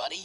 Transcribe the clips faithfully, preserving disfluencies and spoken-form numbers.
buddy.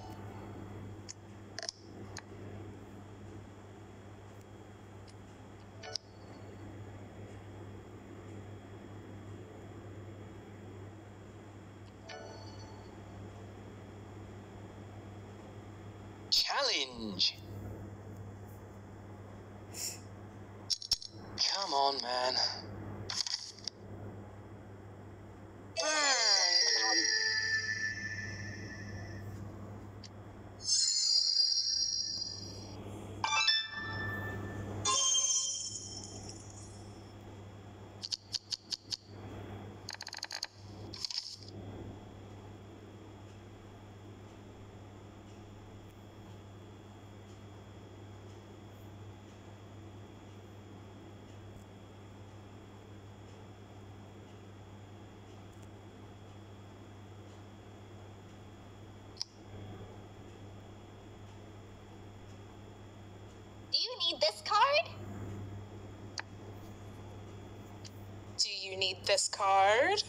Challenge. Come on, man. Do you need this card? Do you need this card?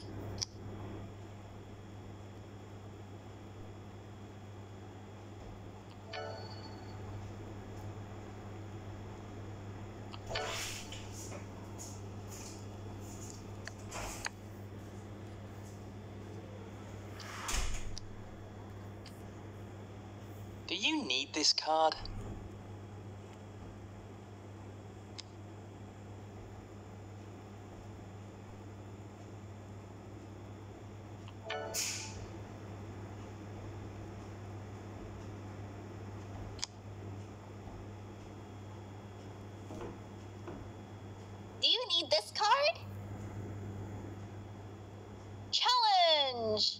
Do you need this card? Do you need this card? Challenge!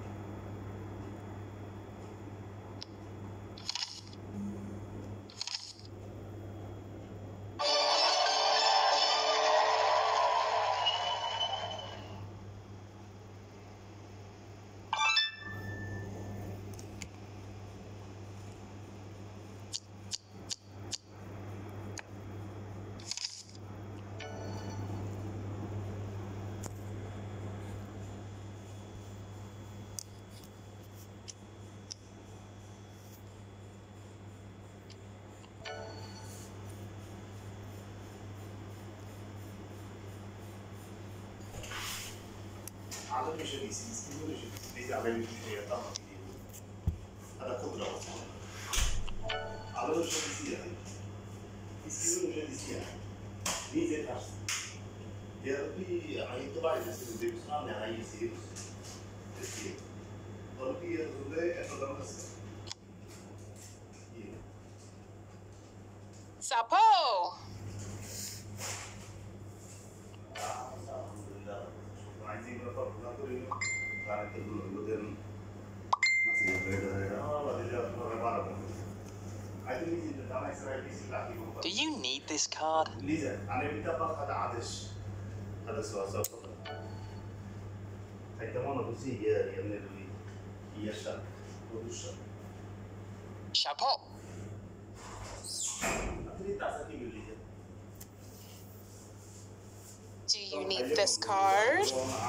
عدم شديسي يسكنون شديسي على الشيء طبعا هذا قدرة عدم شديسي يعني يسكنون شديسي يعني ميزة كارس يربي يعني طبعا يصير بيسمع يعني يصير يصير ولكن يرزقه أفضل بس Sapo! عايزين نطلع نطلع كانت الودن masih berbeda oh tidak berapa I think ini dalam Israel ini lagi Do you need this card? Liza, أنا بتابع هذا عادش هذا سؤال سؤال هيدا ما نقصي يا يا من اللي يشتغل ودوشة Chapeau. أتري تاسكي بالليل Do you need this card?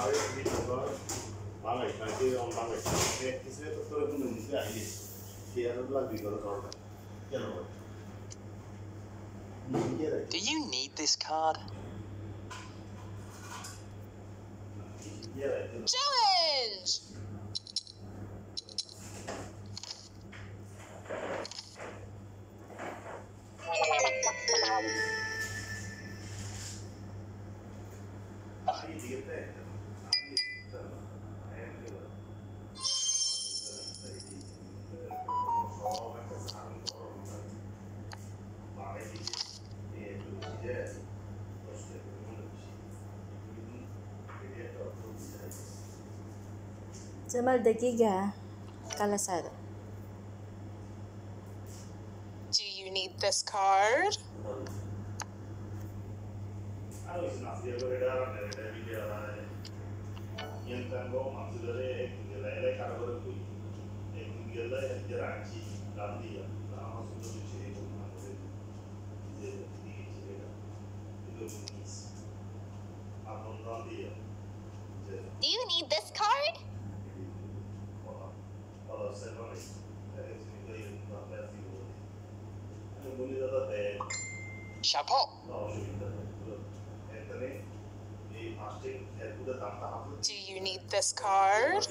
Do you need this card? Challenge! زمال دقيقة كالاسادة. Do you need this card? Do you need this card? Chapeau. Do you need this card?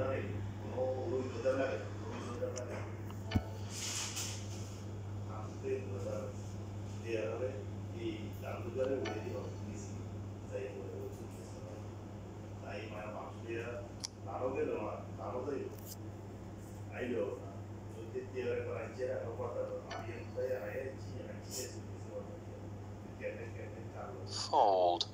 Fold.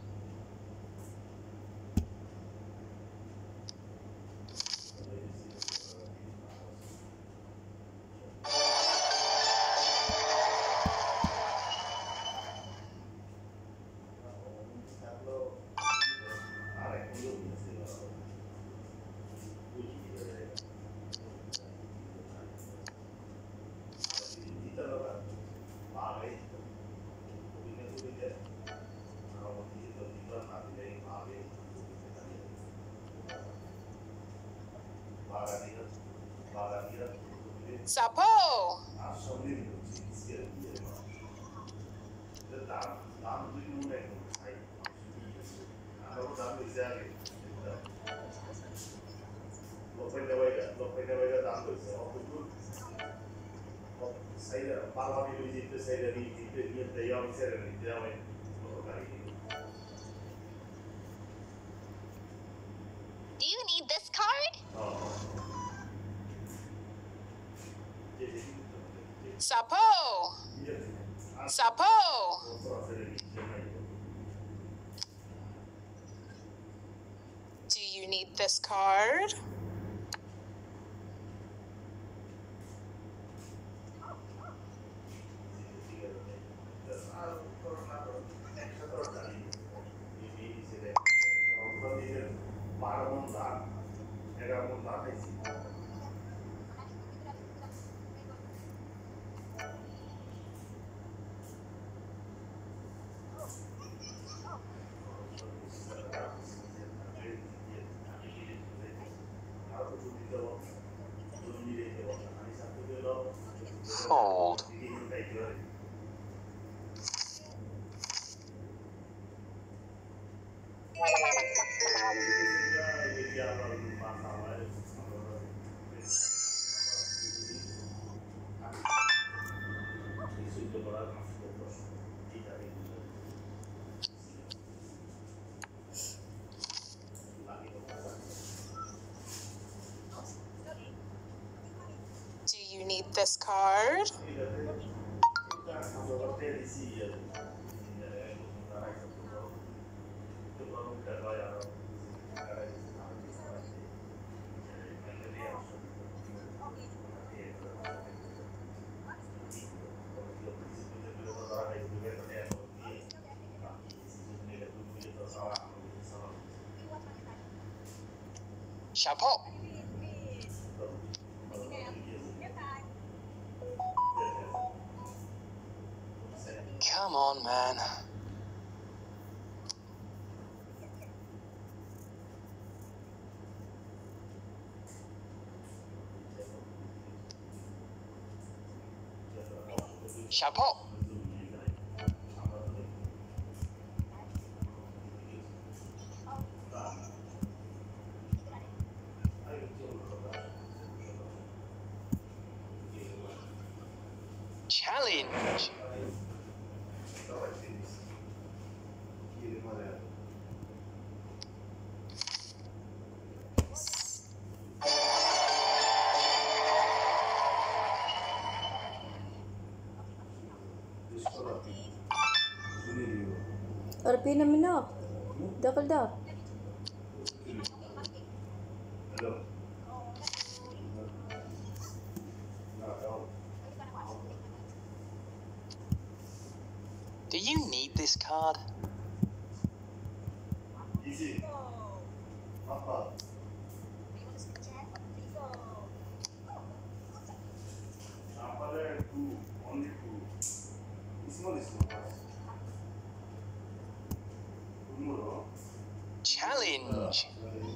Chapeau. Do you need this card? Chapeau. Chapeau. Do you need this card? Fold. Do you need this card? Chapeau. Come on, man. Chapeau. Challenge. Or pinaminok. Double dop. Do you need this card? Easy. Papa. Sample two, only two. Small, small. Challenge.